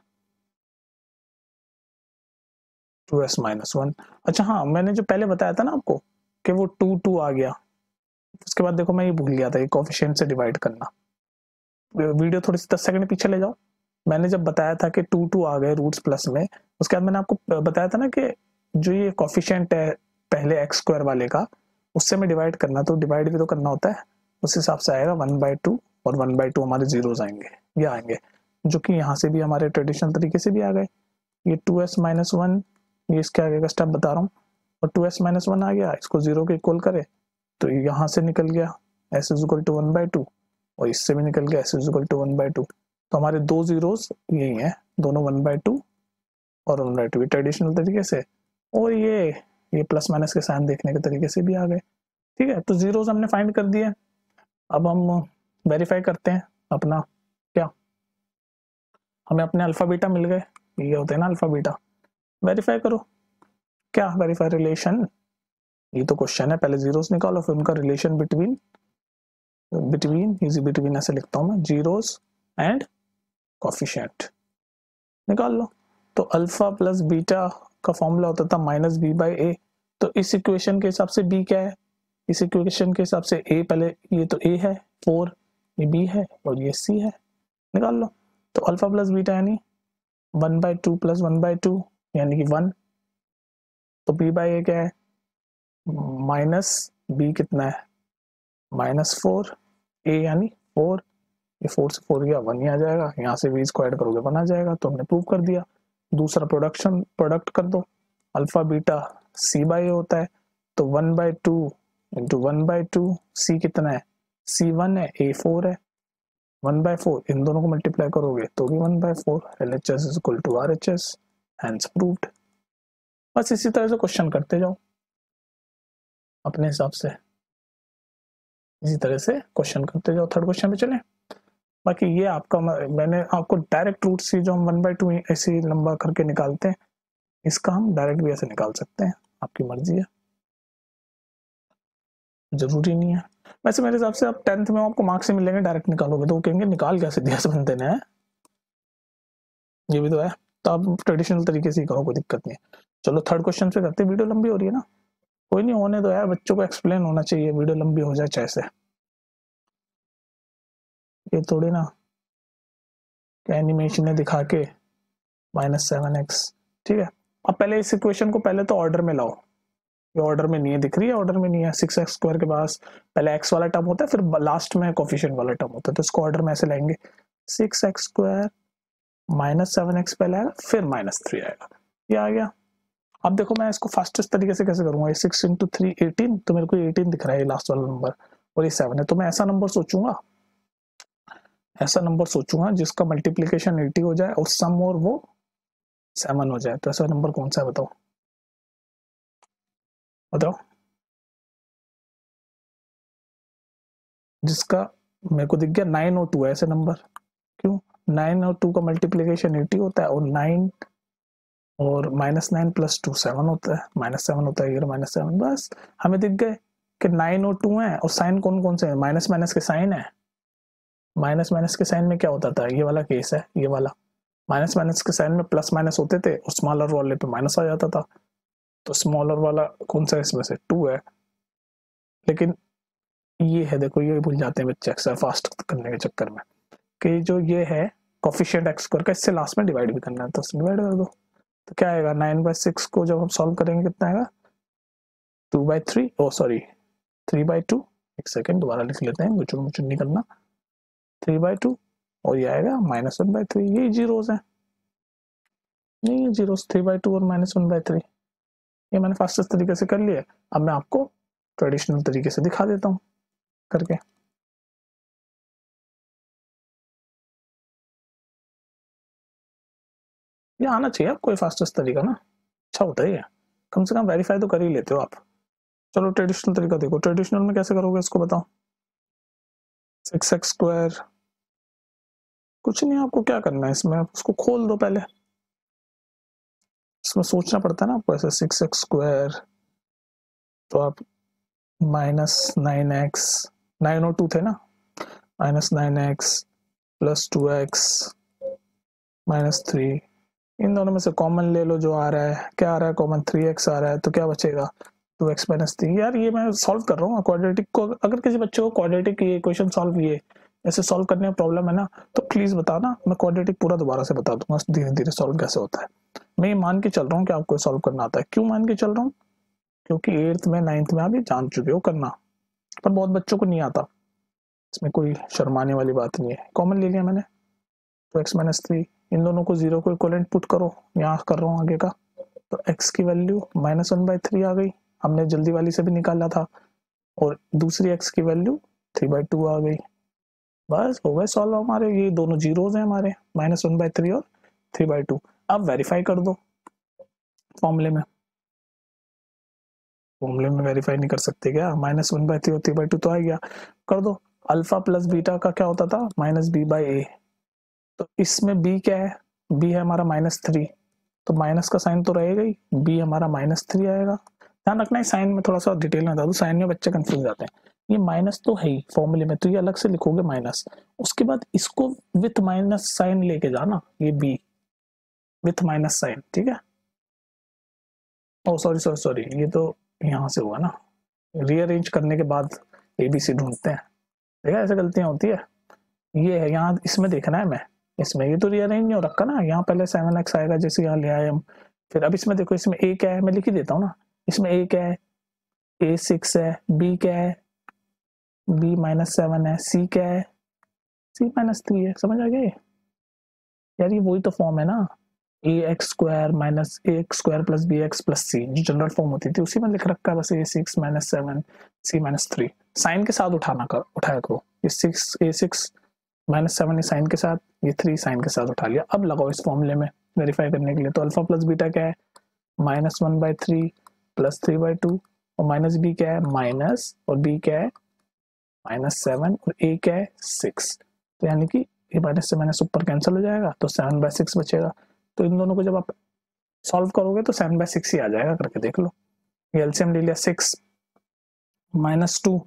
टू एस माइनस वन। अच्छा हाँ, मैंने जो पहले बताया था ना आपको कि वो टू टू आ गया, उसके बाद देखो मैं ये भूल गया था, ये कोफिशिएंट से डिवाइड करना। वीडियो थोड़ी सी दस सेकंड पीछे ले जाओ, मैंने जब बताया था कि टू टू आ गए रूट्स प्लस में, उसके बाद मैंने आपको बताया था ना कि जो ये कोफिशिएंट है पहले एक्स स्क्वायर वाले का, उससे में डिवाइड करना, तो डिवाइड भी तो करना होता है, उस हिसाब से आएगा वन बाई टू और वन बाई टू हमारे जीरोज आएंगे, ये आएंगे, जो कि यहाँ से भी हमारे ट्रेडिशनल तरीके से भी आ गए। ये टू एस माइनस वन, ये इसके आगे का स्टेप बता रहा हूँ, और टू एस माइनस वन आ गया, इसको जीरो के इक्वल करे तो यहाँ से निकल गया S is equal to one by two, और इससे भी निकल गया S is equal to one by two. तो हमारे दो जीरोस यही हैं, दोनों वन बाई टू और वन बाई टू, ट्रेडिशनल तरीके से, और ये ये प्लस माइनस के साइन देखने के तरीके से भी आ गए। ठीक है, तो जीरोस हमने फाइंड कर दिए। अब हम वेरीफाई करते हैं अपना, क्या हमें अपने अल्फा बीटा मिल गए, ये होते हैं ना अल्फा बीटा, वेरीफाई करो। क्या वेरीफाई? रिलेशन, ये तो क्वेश्चन है, पहले जीरोस निकालो फिर उनका relation between between, easy between ऐसे लिखता हूँ मैं, जीरोस एंड कोफिशिएंट निकाल लो। तो अल्फा प्लस बीटा का फॉर्मूला होता था माइनस बी बाई ए। तो इस इक्वेशन के हिसाब से बी क्या है, इस इक्वेशन के हिसाब से ए, पहले ये तो ए है फोर, ये बी है और ये सी है, निकाल लो। तो अल्फा प्लस बीटा यानी one by two plus one by two यानी कि वन। तो बी बाई ए क्या है, माइनस बी कितना है माइनस फोर, ए यानी फोर, ये फोर से फोर गया वन ही आ जाएगा, यहाँ से बीस को ऐड करोगे वन आ जाएगा। तो हमने प्रूव कर दिया। दूसरा प्रोडक्शन प्रोडक्ट कर दो, alpha beta C by A होता है, तो one by two into one by two, C कितना है सी वन है ए फोर है, वन बाई फोर इन दोनों को मल्टीप्लाई करोगे तो भी one by four, L H S is equal to R H S, hence proved. बस इसी तरह से क्वेश्चन करते जाओ अपने हिसाब से, इसी तरह से क्वेश्चन करते जाओ। थर्ड क्वेश्चन पे चले। बाकी ये आपका, मैंने आपको डायरेक्ट रूट से जो हम वन बाई टू ऐसे लंबा करके निकालते हैं, इसका हम डायरेक्ट भी ऐसे निकाल सकते हैं, आपकी मर्जी है, जरूरी नहीं है। वैसे मेरे हिसाब से आप टेंथ में आपको मार्क्स से मिलेंगे, डायरेक्ट निकालोगे तो वो कहेंगे निकाल कैसे दिया इस बंदे ने, ये भी तो है। तो आप ट्रेडिशनल तरीके से ही करो, कोई दिक्कत नहीं है। चलो थर्ड क्वेश्चन पे करते हैं। वीडियो लंबी हो रही है ना, कोई नहीं, होने दो यार, बच्चों को एक्सप्लेन होना चाहिए, वीडियो लंबी हो जाए चाहे से, ये थोड़ी ना क्या एनिमेशन है दिखा के माइनस सेवन एक्स। ठीक है, अब पहले इस इक्वेशन को पहले तो ऑर्डर में लाओ, ये ऑर्डर में नहीं है, दिख रही है ऑर्डर में नहीं है। सिक्स एक्स स्क्वायर के पास पहले एक्स वाला टर्म होता है, फिर लास्ट में कोफिशिएंट वाला टर्म होता है, तो इसको ऑर्डर में ऐसे लाएंगे, six X square minus seven X पहले आएगा, फिर माइनस थ्री आएगा, ये आ गया। अब देखो मैं इसको फास्टेस्ट तरीके से कैसे करूंगा, ये सिक्स इंटू थ्री एटीन, तो मेरे को एटीन दिख रहा है लास्ट वाला नंबर, और ये सेवन है, तो मैं ऐसा नंबर सोचूंगा, ऐसा नंबर सोचूंगा जिसका मल्टीप्लीकेशन एटी हो जाए और सम और वो सेवन हो जाए। तो ऐसा नंबर कौन सा है बताओ, बताओ जिसका मेरे को दिख गया नाइन और टू है ऐसे नंबर। क्यों, नाइन और टू का मल्टीप्लीकेशन एटी होता है, और नाइन और minus nine plus two seven होता है, माइनस सेवन होता है, ये माइनस सेवन। बस हमें दिख गए कि नाइन और टू है, और साइन कौन कौन से है, माइनस माइनस के साइन है, माइनस माइनस के साइन में क्या होता था, ये वाला केस है, ये वाला माइनस माइनस के साइन में प्लस माइनस होते थे, और स्मॉलर वाले पे माइनस आ जाता था। तो स्मॉलर वाला कौन सा है इसमें से, टू है। लेकिन ये है, देखो ये भूल जाते हैं बच्चे अक्सर फास्ट करने के चक्कर में, कि जो ये है कोफिशिएंट एक्स स्क्वायर का, इससे लास्ट में डिवाइड भी करना है, तो डिवाइड कर दो। तो क्या आएगा, नाइन बाई सिक्स को जब हम सॉल्व करेंगे कितना आएगा, two by three, oh sorry three by two, एक सेकेंड दोबारा लिख लेते हैं, गुचुन मुचुन नहीं करना, थ्री बाई टू, और ये आएगा माइनस वन बाई थ्री, ये जीरोस है, नहीं ये जीरोस, थ्री बाई टू और माइनस वन बाई थ्री, ये मैंने फास्टेस्ट तरीके से कर लिया। अब मैं आपको ट्रेडिशनल तरीके से दिखा देता हूँ करके। ये आना चाहिए आपको, फास्टेस्ट तरीका ना, अच्छा होता है ये, कम से कम वेरीफाई तो कर ही लेते हो आप। चलो ट्रेडिशनल तरीका देखो, ट्रेडिशनल में कैसे करोगे इसको बताओ। सिक्स एक्स स्क्वायर, कुछ नहीं आपको क्या करना है इसमें, उसको खोल दो पहले, इसमें सोचना पड़ता है ना आपको, ऐसे सिक्स एक्स स्क्वायर, तो आप माइनस नाइन एक्स, नाइन और टू थे ना, minus nine X plus two X minus three, इन दोनों में से कॉमन ले लो, जो आ रहा है क्या आ रहा है कॉमन, थ्री एक्स आ रहा है, तो क्या बचेगा टू एक्स माइनस थ्री। यार ये मैं सॉल्व कर रहा हूँ क्वाड्रेटिक को, अगर किसी बच्चे को क्वाड्रेटिक ये इक्वेशन सॉल्व ये ऐसे सॉल्व करने में प्रॉब्लम है ना, तो प्लीज बताना, मैं क्वाड्रेटिक पूरा दोबारा से बता दूंगा धीरे धीरे सॉल्व कैसे होता है। मैं ये मान के चल रहा हूँ कि आपको सॉल्व करना आता है। क्यों मान के चल रहा हूँ, क्योंकि एट्थ में नाइन्थ में आप ये जान चुके हो करना, पर बहुत बच्चों को नहीं आता, इसमें कोई शर्माने वाली बात नहीं है। कॉमन ले लिया मैंने, तो एक्स माइनस थ्री, इन दोनों को जीरो को इक्वलेंट पुट करो, यहाँ कर रहा हूँ आगे का, तो एक्स की value minus one by three आ गई, हमने जल्दी वाली से भी निकाला था, और दूसरी एक्स की वैल्यू थ्री बाई टू आ गई। बस हो गए सॉल्व हमारे, ये दोनों जीरोज हैं हमारे, माइनस वन बाई थ्री और थ्री बाई टू। अब वेरीफाई कर दो फॉर्मूले में, फॉर्मूले में वेरीफाई नहीं कर सकते क्या, माइनस वन बाई थ्री और थ्री बाई टू तो आ गया, कर दो। अल्फा प्लस बीटा का क्या होता था, माइनस बी बाई ए, तो इसमें बी क्या है, बी है हमारा माइनस थ्री, तो माइनस का साइन तो रहेगा ही, बी हमारा माइनस थ्री आएगा। ध्यान रखना है साइन में, थोड़ा सा डिटेल में बता दूं, साइन में बच्चे कंफ्यूज जाते हैं, ये माइनस तो है ही फॉर्मूले में, तो ये अलग से लिखोगे माइनस, उसके बाद इसको विथ माइनस साइन लेके जाना, ये बी विथ माइनस साइन, ठीक है। ओ सॉरी सॉरी सॉरी ये तो यहाँ से हुआ ना, रीअरेंज करने के बाद एबीसी ढूंढते हैं, देखा ऐसे गलतियां होती है। ये है यहाँ, इसमें देखना है मैं, इसमें ये तो रीअरेंज नहीं हो रखा ना, यहाँ पहले सेवन एक्स आएगा जैसे यहाँ ले आए हम, फिर अब इसमें देखो इसमें ए क्या है, मैं लिख ही देता हूँ ना, इसमें ए क्या है, ए सिक्स है, बी क्या है, बी माइनस सेवन है, सी क्या है, सी माइनस थ्री है, समझ आ गया यार, ये वही तो फॉर्म है ना, A X square minus A X square plus B X plus C, जो जनरल फॉर्म होती थी उसी में लिख रखा है, बस A six minus seven C minus three, sign के साथ उठाना कर उठाया करो, ये six A six minus seven ये साइन के साथ, ये थ्री साइन के साथ उठा लिया। अब लगाओ इस फॉर्मूले में वेरीफाई करने के लिए, तो अल्फा प्लस बीटा क्या है, minus one by three plus three by two, और माइनस बी क्या है माइनस, और बी क्या है माइनस सेवन, और ए क्या है सिक्स, तो यानी कि ये माइनस से माइनस ऊपर कैंसिल हो जाएगा, तो सेवन बाई सिक्स बचेगा। तो इन दोनों को जब आप सॉल्व करोगे तो सेवन बाई सिक्स ही आ जाएगा, करके देख लो। ये एलसीएम ले लिया सिक्स माइनस टू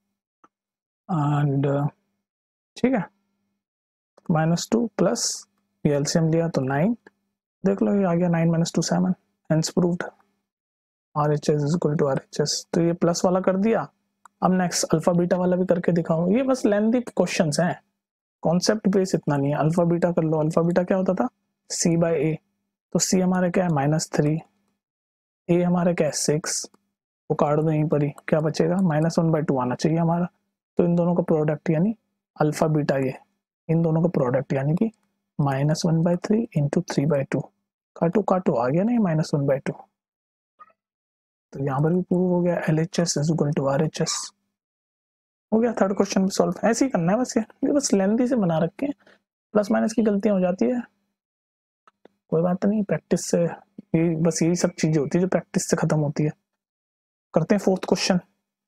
एंड ठीक है माइनस टू प्लस ये एलसीएम लिया तो नाइन, देख लो ये आ गया nine minus two seven, hence proved R H S is equal to R H S. तो ये प्लस वाला कर दिया, अब नेक्स्ट अल्फा बीटा वाला भी करके दिखाओ। ये बस लेंथी क्वेश्चंस हैं, कॉन्सेप्ट बेस इतना नहीं है। अल्फा बीटा कर लो, अल्फा बीटा क्या होता था सी बाय ए, तो सी हमारे क्या है माइनस थ्री, ए हमारे क्या है सिक्स, वो काट दो यहीं पर ही, क्या बचेगा माइनस वन बाई टू आना चाहिए हमारा। तो इन दोनों का प्रोडक्ट यानी अल्फा बीटा, ये इन दोनों का प्रोडक्ट यानी कि minus one by three into three by two, काटो काटो आ गया नहीं माइनस वन बाई टू, तो यहाँ पर भी प्रूव हो गया L H S is equal to R H S, हो गया। थर्ड क्वेश्चन भी सॉल्व, ऐसे ही करना है बस, ये ये बस लेंथी से बना रखे हैं, प्लस माइनस की गलतियां हो जाती है, कोई बात नहीं, प्रैक्टिस से ये बस यही सब चीजें होती है जो प्रैक्टिस से खत्म होती है। करते हैं फोर्थ क्वेश्चन,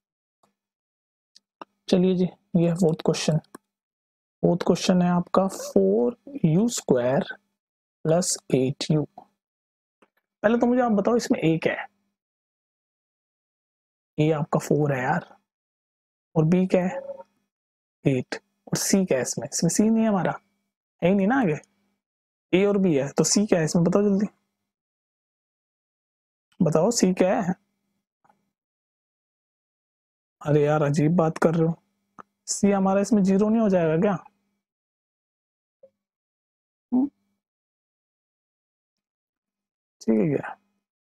चलिए जी ये है फोर्थ क्वेश्चन। फोर्थ क्वेश्चन है आपका four U square plus eight U. पहले तो मुझे आप बताओ इसमें ए क्या है, ए आपका फोर है यार, और बी क्या है एट, और सी क्या है इसमें, इसमें सी नहीं है हमारा, है ही नहीं ना आगे, ए और बी है, तो सी क्या है इसमें बताओ जल्दी बताओ, सी क्या है। अरे यार अजीब बात कर रहे हो, सी हमारा इसमें जीरो नहीं हो जाएगा क्या, ठीक है क्या,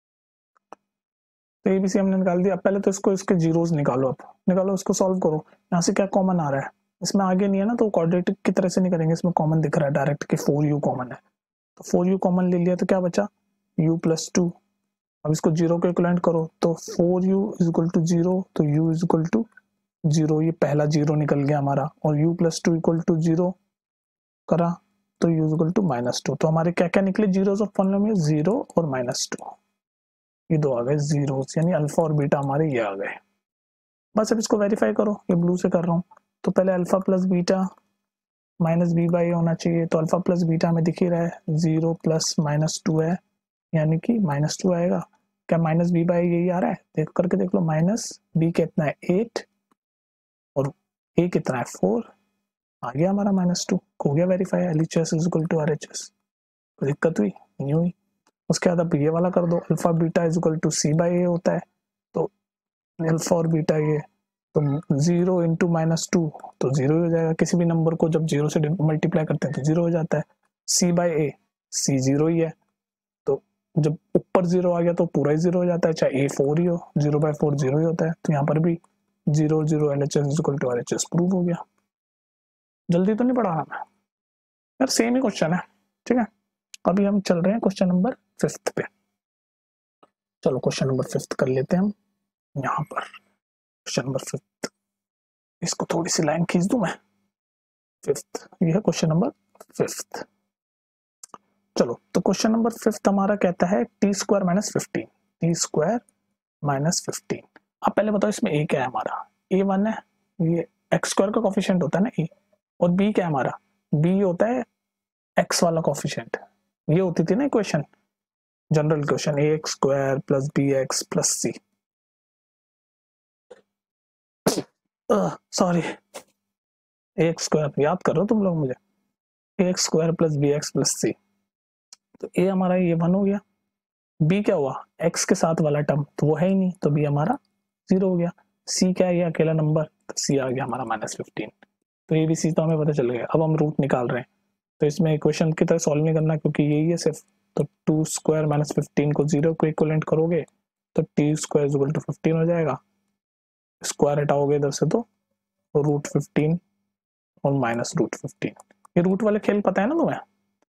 तो एबीसी हमने निकाल दिया। पहले तो इसको इसके जीरोस निकालो, अब निकालो इसको सॉल्व करो, यहाँ से क्या कॉमन आ रहा है, इसमें आगे नहीं है ना, तो क्वाड्रेटिक की तरह से नहीं करेंगे, इसमें कॉमन दिख रहा है डायरेक्ट कि फोर यू कॉमन है, तो फोर यू कॉमन ले लिया तो क्या बचा u प्लस टू, अब इसको जीरो के इक्वलेंट करो तो four U is equal to zero, तो u is equal to zero, ये पहला जीरो निकल गया हमारा, और u plus two equal to zero करा तो u is equal to minus two, तो हमारे क्या क्या निकले जीरोस ऑफ पॉलिनोमियल, जीरो और माइनस टू, ये दो आ गए जीरो, यानी अल्फा और बीटा हमारे ये आ गए। बस अब इसको वेरीफाई करो, ये ब्लू से कर रहा हूँ, तो पहले alpha plus beta minus B by होना चाहिए, तो अल्फा प्लस बीटा में दिख ही रहा है जीरो प्लस माइनस टू है, यानी कि माइनस टू आएगा, क्या माइनस बी बाई यही आ रहा है, देख करके देख लो, माइनस बी कितना है एट और ए कितना है फोर, आ गया हमारा माइनस टू, हो गया verify, L H S is equal to R H S, कोई दिक्कत हुई नहीं हुई। उसके बाद अब ये वाला कर दो, alpha beta is equal to C by A होता है, तो अल्फा और बीटा ये, तो जीरो इंटू माइनस टू तो जीरो हो जाएगा, किसी भी नंबर को जब जीरो से मल्टीप्लाई करते हैं तो जीरो हो जाता है, सी बाई ए, सी जीरो ही है, तो जब ऊपर जीरो आ गया तो पूरा ही जीरो हो जाता है, चाहे ए फोर ही हो, जीरो बाई फोर जीरो ही होता है, तो यहाँ पर भी zero zero L H S is equal to R H S prove हो गया। जल्दी तो नहीं पढ़ाना मैं यार, सेम ही क्वेश्चन है, ठीक है। अभी हम चल रहे हैं क्वेश्चन नंबर फिफ्थ पे, चलो क्वेश्चन नंबर फिफ्थ कर लेते हैं हम यहाँ पर, क्वेश्चन नंबर फिफ्थ, इसको थोड़ी सी लाइन खींच दूं मैं, फिफ्थ, ये है क्वेश्चन नंबर फिफ्थ। चलो तो क्वेश्चन नंबर फिफ्थ हमारा कहता है T square minus fifteen, T square minus fifteen. अब पहले बताओ इसमें ए क्या है हमारा, ए वन है, ये एक्स स्क्वायर का कोफिशिएंट होता है ना ए, और बी क्या है हमारा, बी होता है एक्स वाला कोफिशिएंट, ये होती थी ना equation general question, A X square plus B X plus C, sorry, A X square याद कर रहे हो तुम लोग मुझे, A X square plus B X plus C. तो ए हमारा ये वन हो गया, बी क्या हुआ, एक्स के साथ वाला टर्म तो वो है ही नहीं, तो बी हमारा जीरो हो गया। सी क्या है, ये अकेला नंबर, तो सी आ गया हमारा माइनस फिफ्टीन। तो ए बी सी तो हमें पता चल गया। अब हम रूट निकाल रहे हैं, तो इसमें इक्वेशन की तरह सॉल्व नहीं करना क्योंकि यही है सिर्फ। तो टू स्क्वायर माइनस फिफ्टीन को जीरो को इक्वलेंट करोगे तो T square equal to fifteen हो जाएगा। स्क्वायर हटाओगे इधर से तो रूट फिफ्टीन और माइनस रूट फिफ्टीन। ये रूट वाले खेल पता है ना तुम्हें,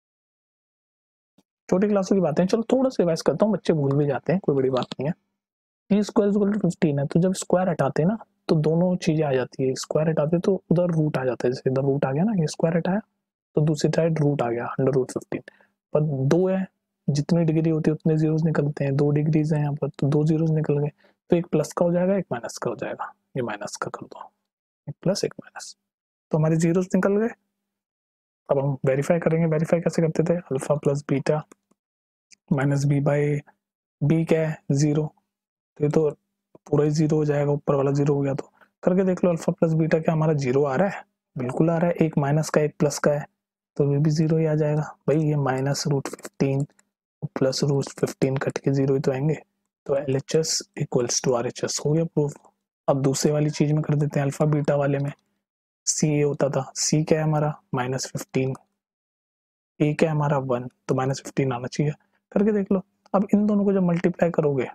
छोटी क्लासों की बातें। चलो थोड़ा सा रिवाइज करता हूँ, बच्चे भूल भी जाते हैं, कोई बड़ी बात नहीं है। T square equal to fifteen है, तो जब स्क्वायर हटाते हैं ना तो दोनों चीजें आ जाती है। स्क्वायर हटाते तो उधर रूट आ जाता है, जैसे इधर रूट आ गया ना, ये स्क्वायर हटाया तो दूसरी साइड रूट आ गया अंडर रूट फिफ्टीन। पर दो है, जितनी डिग्री होती है उतने जीरोस निकलते हैं, दो डिग्रीज है यहाँ पर तो दो जीरोस निकल गए। तो एक प्लस का हो जाएगा, एक माइनस का हो जाएगा। ये माइनस का कर दो, एक प्लस एक माइनस, तो हमारे जीरोस निकल गए। अब हम वेरीफाई करेंगे, वेरीफाई कैसे करते थे, alpha plus beta minus B by B क्या है जीरो, तो ये तो पूरा ही जीरो हो जाएगा, ऊपर वाला जीरो हो गया। तो करके देख लो, अल्फा प्लस बीटा क्या हमारा जीरो आ रहा है, बिल्कुल आ रहा है। एक माइनस का एक प्लस का है तो ये भी जीरो ही आ जाएगा भाई। ये minus root fifteen plus root fifteen cut के जीरो ही तो आएंगे। तो L H S equals to R H S हो गया प्रूफ। अब दूसरे वाली चीज में कर देते हैं, अल्फा बीटा वाले में सी ए होता था, सी क्या है हमारा माइनस फिफ्टीन, ए क्या है हमारा वन, तो माइनस फिफ्टीन आना चाहिए। करके देख लो। अब इन दोनों को जब मल्टीप्लाई करोगे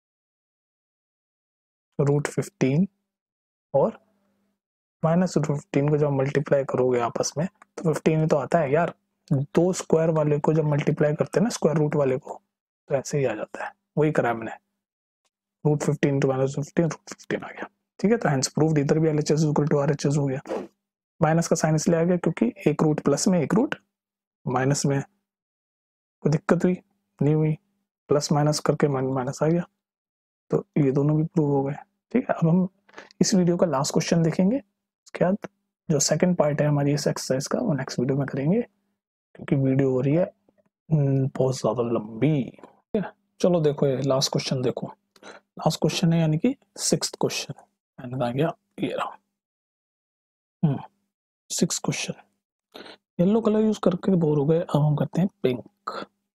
रूट फिफ्टीन और माइनस रूट फिफ्टीन को जब मल्टीप्लाई करोगे आपस में तो फिफ्टीन ही तो आता है यार। दो स्क्वायर वाले को जब मल्टीप्लाई करते हैं ना स्क्वायर रूट वाले को, तो ऐसे ही आ जाता है, वही करा मैंने। Root fifteen two minus fifteen, root fifteen आ गया। ठीक है, तो हेंस प्रूव्ड, इधर भी एलएचएस इक्वल टू आरएचएस हो गया। माइनस का साइन इसलिए आ गया क्योंकि एक रूट प्लस में एक रूट माइनस में, कोई दिक्कत हुई नहीं हुई, प्लस माइनस करके माइनस आ गया। तो ये दोनों भी प्रूव हो गए। ठीक है, अब हम इस वीडियो का लास्ट क्वेश्चन देखेंगे, उसके बाद जो सेकंड पार्ट है हमारी इस एक्सरसाइज का वो नेक्स्ट वीडियो में करेंगे, क्योंकि वीडियो हो रही है बहुत ज्यादा लंबी। ठीक है, चलो देखो ये लास्ट क्वेश्चन देखो। लास्ट क्वेश्चन है यानी कि सिक्स्थ क्वेश्चन, मैंने आ गया ये रहा। Hmm six question, yellow colour use करके बोर हो गए, अब हम करते हैं pink.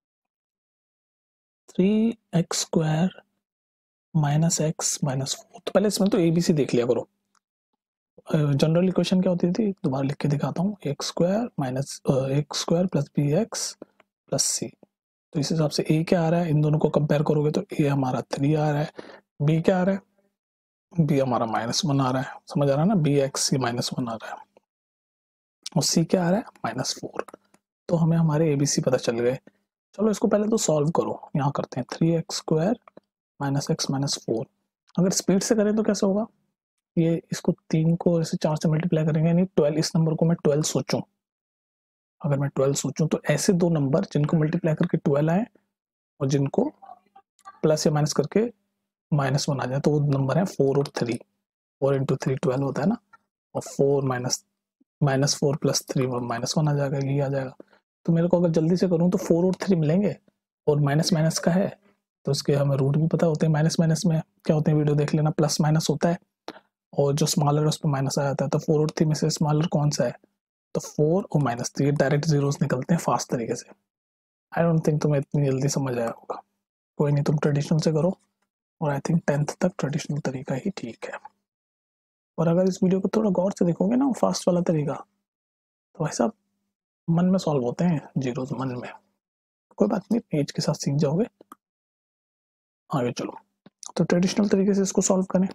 Three X square minus X minus four, तो पहले इसमें तो ए बी सी देख लिया करो। जनरल इक्वेशन क्या होती थी, दोबारा लिख के दिखाता हूँ, X square minus X square plus B X plus C. तो इस हिसाब से ए क्या आ रहा है, इन दोनों को कंपेयर करोगे तो ए हमारा थ्री आ रहा है, बी क्या आ रहा है, बी हमारा माइनस वन आ रहा है, समझ आ रहा है ना, B X C minus one आ रहा है, और सी क्या आ रहा है माइनस फोर। तो हमें हमारे ए बी सी पता चल गए। चलो इसको पहले तो सॉल्व करो, यहाँ करते हैं three X square minus X minus four. अगर स्पीड से करें तो कैसे होगा, ये इसको तीन को ऐसे चार से मल्टीप्लाई करेंगे, यानी ट्वेल्व, इस नंबर को मैं ट्वेल्व सोचूं, अगर मैं ट्वेल्व सोचूं तो ऐसे दो नंबर जिनको मल्टीप्लाई करके ट्वेल्व आए और जिनको प्लस या माइनस करके माइनस वन आ जाए, तो वो नंबर है फोर और three. Four into three twelve होता है ना, और four minus minus four plus three minus one आ जाएगा, यही आ जाएगा। तो मेरे को अगर जल्दी से करूँ तो फोर और थ्री मिलेंगे, और माइनस माइनस का है तो उसके हमें रूट भी पता होते हैं। माइनस माइनस में क्या होते हैं, वीडियो देख लेना, प्लस माइनस होता है और जो स्मॉलर है उस पर माइनस आ जाता है। तो फोर और थ्री में से स्मॉलर कौन सा है, तो फोर और माइनस थ्री डायरेक्ट जीरोस निकलते हैं फास्ट तरीके से। आई डोंट थिंक तुम्हें इतनी जल्दी समझ आया होगा, कोई नहीं, तुम ट्रेडिशनल से करो, और आई थिंक टेंथ तक ट्रेडिशनल तरीका ही ठीक है। और अगर इस वीडियो को थोड़ा गौर से देखोगे ना, फास्ट वाला तरीका, तो ऐसा मन में सॉल्व होते हैं जीरोस मन में, कोई बात नहीं, एज के साथ सीख जाओगे। आगे चलो, तो ट्रेडिशनल तरीके से इसको सॉल्व करें,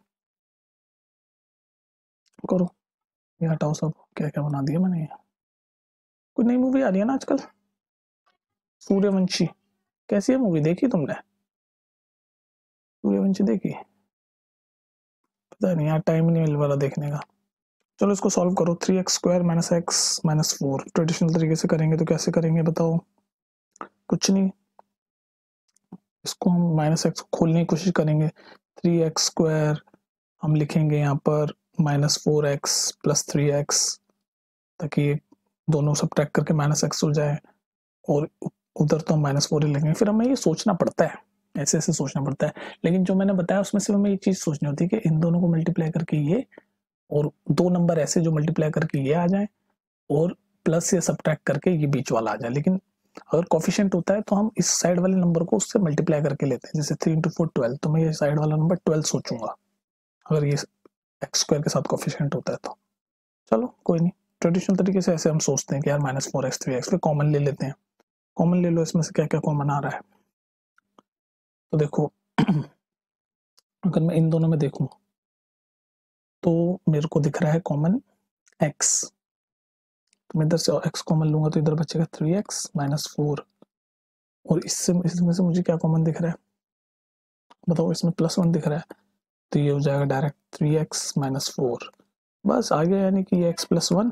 करो, ये हटाओ सब, क्या क्या बना दिया मैंने। कोई नई मूवी आ रही है ना आजकल, सूर्यवंशी, कैसी है मूवी, देखी तुमने सूर्यवंशी, देखी? पता नहीं यार, टाइम नहीं मिल रहा देखने का। चलो इसको सॉल्व करो, three X square minus X minus four, traditional तरीके से करेंगे तो कैसे करेंगे बताओ? कुछ नहीं, इसको हम माइनस एक्स खोलने की कोशिश करेंगे, थ्री एक्स स्क्वायर हम लिखेंगे यहाँ पर minus four X plus three X, ताकि दोनों सब ट्रैक करके माइनस एक्स हो जाए, और उधर तो हम माइनस फोर ही लेंगे। फिर हमें ये सोचना पड़ता है, ऐसे ऐसे सोचना पड़ता है, लेकिन जो मैंने बताया उसमें से हमें ये चीज़ सोचनी होती है कि इन दोनों को मल्टीप्लाई करके ये और दो नंबर ऐसे जो मल्टीप्लाई करके ये आ जाए और प्लस या सब्ट्रैक्ट करके ये बीच वाला आ जाए। लेकिन अगर कोफिशिएंट होता है तो हम इस साइड वाले नंबर को उससे मल्टीप्लाई करके लेते हैं। जैसे थ्री इंटू फोर ट्वेल्व, तो मैं ये साइड वाला नंबर ट्वेल्व सोचूंगा अगर ये एक्स स्क्वायर के साथ कोफिशिएंट होता है तो। चलो कोई नहीं, ट्रेडिशनल तरीके से ऐसे हम सोचते हैं कि यार minus four X three X पे कॉमन ले लेते हैं। कॉमन ले लो, इसमें से क्या क्या कॉमन आ रहा है। तो देखो अगर मैं इन दोनों में देखूं तो मेरे को दिख रहा है कॉमन x, तो मैं इधर से x कॉमन लूंगा तो इधर बचेगा थ्री एक्स माइनस फोर। और इससे इसमें से मुझे क्या कॉमन दिख रहा है बताओ, इसमें प्लस वन दिख रहा है तो ये हो जाएगा direct three x minus four. बस आ गया, यानी कि ये x प्लस वन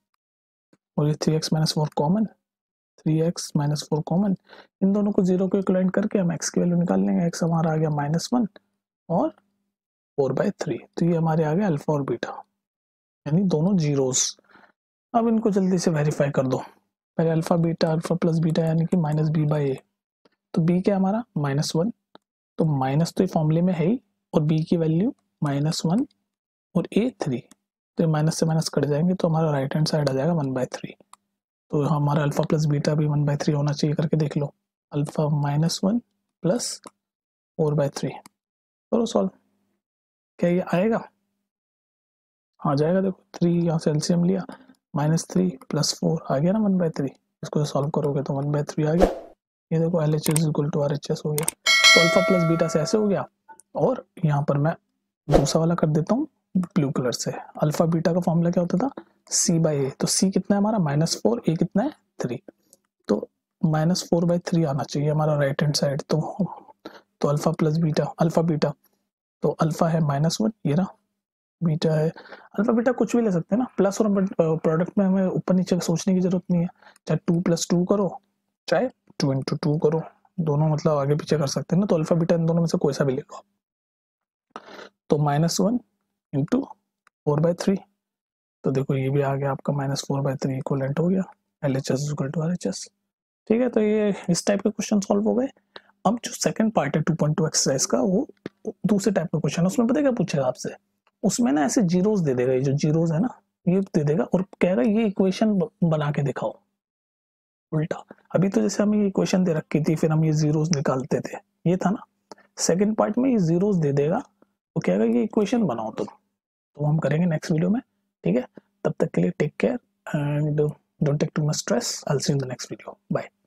और ये three x minus four common, three x minus four common. इन दोनों को जीरो को इक्वलेंट करके हम x की वैल्यू निकाल लेंगे। x हमारा आ गया माइनस वन और फोर बाई थ्री, तो ये हमारे आ गया अल्फा और बीटा, यानी दोनों जीरोस। अब इनको जल्दी से वेरीफाई कर दो। पहले alpha beta, alpha plus beta यानी कि माइनस बी बाई ए। तो बी क्या हमारा माइनस वन, तो माइनस तो ये फॉर्मूले में है ही, और बी की वैल्यू माइनस वन और ए थ्री, तो ये माइनस से माइनस कट जाएंगे तो हमारा राइट हैंड साइड आ जाएगा वन बाई थ्री। तो हमारा अल्फा प्लस बीटा भी वन बाई थ्री होना चाहिए, करके देख लो। Alpha minus one plus four by three, करो सॉल्व, क्या ये आएगा? आ जाएगा। देखो थ्री यहाँ से एलसीएम लिया, माइनस थ्री प्लस फोर आ गया ना वन बाई थ्री। इसको सॉल्व करोगे तो वन बाई थ्री आ गया। ये देखो L H S equal to R H S हो गया। तो अल्फा प्लस बीटा से ऐसे हो गया, और यहाँ पर मैं दूसरा वाला कर देता हूँ ब्लू कलर से। अल्फा बीटा का फॉर्मूला क्या होता था, सी बाई ए। तो सी कितना है हमारा माइनस फोर, ए कितना है थ्री, तो माइनस फोर बाई थ्री आना चाहिए हमारा राइट हैंड साइड। तो तो alpha plus beta, alpha beta तो अल्फा है माइनस वन, ये ना बीटा है, अल्फा बीटा कुछ भी ले सकते हैं ना। प्लस और प्रोडक्ट में हमें ऊपर नीचे सोचने की जरूरत नहीं है। चाहे टू प्लस टू करो, चाहे टू इंटू टू करो, दोनों मतलब आगे पीछे कर सकते हैं ना। तो अल्फा बीटा इन दोनों में से कोई सा भी ले लो। तो minus one into four by three, तो देखो ये भी आ गया आपका minus four by three equivalent हो गया L H S equal to R H S. ठीक है, तो ये इस टाइप के क्वेश्चन सॉल्व हो गए। अब जो सेकंड पार्ट है टू पॉइंट टू एक्सरसाइज का, वो दूसरे टाइप का क्वेश्चन है। उसमें पता है क्या पूछेगा आपसे, उसमें ना ऐसे जीरोस दे देगा, ये जो जीरोस है ना ये दे देगा और कहेगा ये इक्वेशन बना के दिखाओ उल्टा। अभी तो जैसे हमें ये इक्वेशन दे रखी थी, फिर हम ये जीरोस निकालते थे, ये था ना। सेकंड पार्ट में ये जीरोस दे देगा, वो कहेगा ये इक्वेशन बनाओ तुम। तो हम करेंगे नेक्स्ट वीडियो में। ठीक है, तब तक के लिए take care and don't take too much stress. I will see you in the next video. Bye.